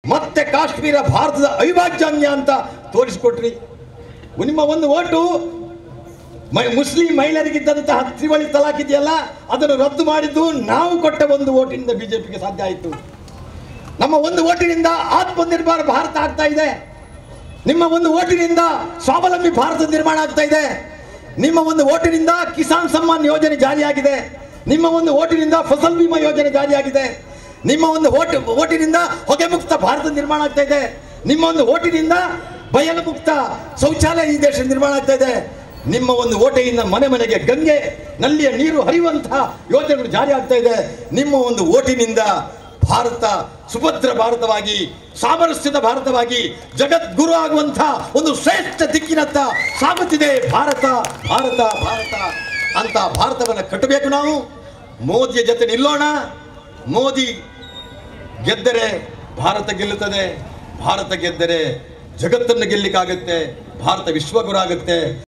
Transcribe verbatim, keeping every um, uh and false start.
ಮತ್ತೆ ಕಾಶ್ಮೀರ ಭಾರತದ ಅವಿಭಾಜ್ಯ ಅಂತ ತೋರಿಸಿಕೊಟ್ರಿ. ನಿಮ್ಮ ಒಂದು ಓಟು ಮುಸ್ಲಿಂ ಮಹಿಳೆಯರಿಗಿದ್ದಂತಹ ತ್ರಿವಳಿ ತಲಾಖ್ ಇದೆಯಲ್ಲ, ಅದನ್ನು ರದ್ದು ಮಾಡಿದ್ದು ನಾವು ಕೊಟ್ಟ ಒಂದು ಓಟಿನಿಂದ ಬಿಜೆಪಿಗೆ ಸಾಧ್ಯ ಆಯಿತು. ನಮ್ಮ ಒಂದು ಓಟಿನಿಂದ ಆತ್ಮನಿರ್ಭರ ಭಾರತ ಆಗ್ತಾ ಇದೆ. ನಿಮ್ಮ ಒಂದು ಓಟಿನಿಂದ ಸ್ವಾವಲಂಬಿ ಭಾರತ ನಿರ್ಮಾಣ ಆಗ್ತಾ ಇದೆ. ನಿಮ್ಮ ಒಂದು ಓಟಿನಿಂದ ಕಿಸಾನ್ ಸಮ್ಮಾನ್ ಯೋಜನೆ ಜಾರಿಯಾಗಿದೆ. ನಿಮ್ಮ ಒಂದು ಓಟಿನಿಂದ ಫಸಲ್ ಬಿಮಾ ಯೋಜನೆ ಜಾರಿಯಾಗಿದೆ. ನಿಮ್ಮ ಒಂದು ಓಟ್ ಓಟಿನಿಂದ ಹೊಗೆ ಮುಕ್ತ ಭಾರತ ನಿರ್ಮಾಣ ಆಗ್ತಾ ಇದೆ. ನಿಮ್ಮ ಒಂದು ಓಟಿನಿಂದ ಬಯಲು ಮುಕ್ತ ಶೌಚಾಲಯ ಈ ದೇಶ ನಿರ್ಮಾಣ ಆಗ್ತಾ ಇದೆ. ನಿಮ್ಮ ಒಂದು ಓಟೆಯಿಂದ ಮನೆ ಮನೆಗೆ ಗಂಗೆ ನಲ್ಲಿಯ ನೀರು ಹರಿಯುವಂತಹ ಯೋಜನೆಗಳು ಜಾರಿ ಆಗ್ತಾ ಇದೆ. ನಿಮ್ಮ ಒಂದು ಓಟಿನಿಂದ ಭಾರತ ಸುಭದ್ರ ಭಾರತವಾಗಿ, ಸಾಮರಸ್ಯದ ಭಾರತವಾಗಿ, ಜಗದ್ಗುರು ಆಗುವಂತಹ ಒಂದು ಶ್ರೇಷ್ಠ ದಿಕ್ಕಿನತ್ತ ಸಾಗುತ್ತಿದೆ. ಭಾರತ ಭಾರತ ಭಾರತ ಅಂತ ಭಾರತವನ್ನು ಕಟ್ಟಬೇಕು. ನಾವು ಮೋದಿಯ ಜೊತೆ ನಿಲ್ಲೋಣ. ಮೋದಿ ಗೆದ್ದರೆ ಭಾರತ ಗೆಲ್ಲುತ್ತದೆ. ಭಾರತ ಗೆದ್ದರೆ ಜಗತ್ತನ್ನು ಗೆಲ್ಲಿಕ್ಕಾಗುತ್ತೆ. ಭಾರತ ವಿಶ್ವಗುರು ಆಗುತ್ತೆ.